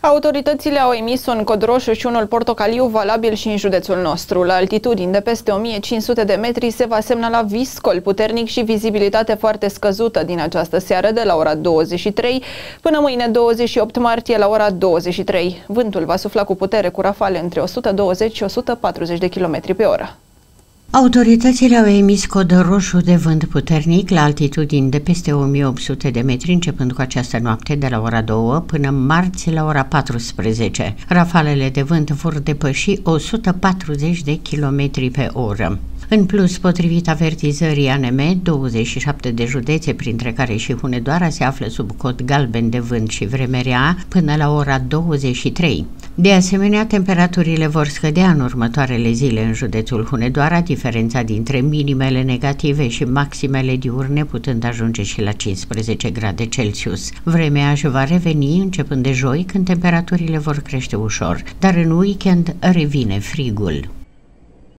Autoritățile au emis un cod roșu și unul portocaliu valabil și în județul nostru. La altitudini de peste 1500 de metri se va semnala viscol puternic și vizibilitate foarte scăzută din această seară de la ora 23 până mâine 28 martie la ora 23. Vântul va sufla cu putere cu rafale între 120 și 140 de km pe oră. Autoritățile au emis cod roșu de vânt puternic la altitudini de peste 1800 de metri, începând cu această noapte de la ora 2 până marți la ora 14. Rafalele de vânt vor depăși 140 de km pe oră. În plus, potrivit avertizării ANM, 27 de județe, printre care și Hunedoara, se află sub cod galben de vânt și vreme rea până la ora 23. De asemenea, temperaturile vor scădea în următoarele zile în județul Hunedoara, diferența dintre minimele negative și maximele diurne putând ajunge și la 15 grade Celsius. Vremea își va reveni începând de joi, când temperaturile vor crește ușor, dar în weekend revine frigul.